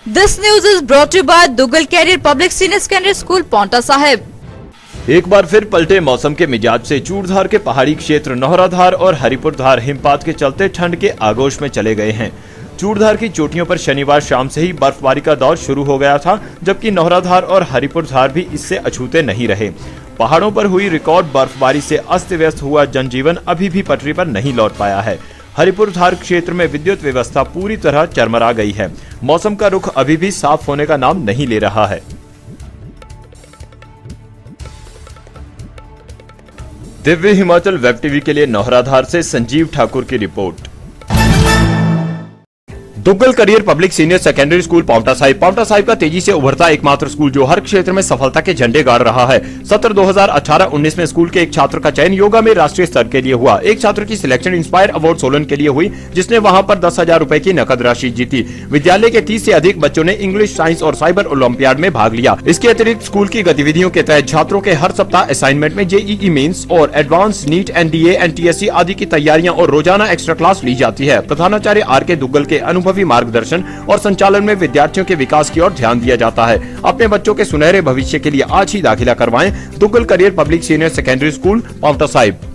This news is brought to you by Dugal Career Public Senior Secondary School, Paonta Sahib। एक बार फिर पलटे मौसम के मिजाज से चूड़धार के पहाड़ी क्षेत्र नौहराधार और हरिपुरधार हिमपात के चलते ठंड के आगोश में चले गए हैं। चूड़धार की चोटियों पर शनिवार शाम से ही बर्फबारी का दौर शुरू हो गया था, जबकि नौहराधार और हरिपुरधार भी इससे अछूते नहीं रहे। पहाड़ों पर हुई रिकॉर्ड बर्फबारी से अस्त व्यस्त हुआ जनजीवन अभी भी पटरी पर नहीं लौट पाया है। हरिपुरधार क्षेत्र में विद्युत व्यवस्था पूरी तरह चरमरा गई है। मौसम का रुख अभी भी साफ होने का नाम नहीं ले रहा है। दिव्य हिमाचल वेब टीवी के लिए नौहराधार से संजीव ठाकुर की report. Duggal career public senior secondary school Paonta Sahib का तेजी से उभरता एकमात्र स्कूल जो हर क्षेत्र में सफलता के झंडे गाड़ रहा है। सत्र 2018-19 में स्कूल के एक छात्र का चयन योगा में राष्ट्रीय स्तर के लिए हुआ। एक छात्र की सिलेक्शन इंस्पायर अवार्ड सोलन के लिए हुई, जिसने वहां पर 10,000 रुपए की नकद राशि जीती। विद्यालय के 30 से अधिक बच्चों ने इंग्लिश, साइंस और साइबर ओलंपियाड में भाग लिया। इसके अतिरिक्त स्कूल की गतिविधियों के तहत छात्रों के हर सप्ताह असाइनमेंट में जेईई मेंस और एडवांस नीट, एनडीए, एनटीएससी आदि की तैयारियां और रोजाना एक्स्ट्रा क्लास ली जाती है। प्रधानाचार्य आर.के. दुग्गल के अनुभवी मार्गदर्शन और संचालन में विद्यार्थियों के विकास की ओर ध्यान दिया जाता है। अपने बच्चों के सुनहरे भविष्य के लिए आज ही दाखिला करवाएं। Duggal career public senior secondary school, Paonta Sahib.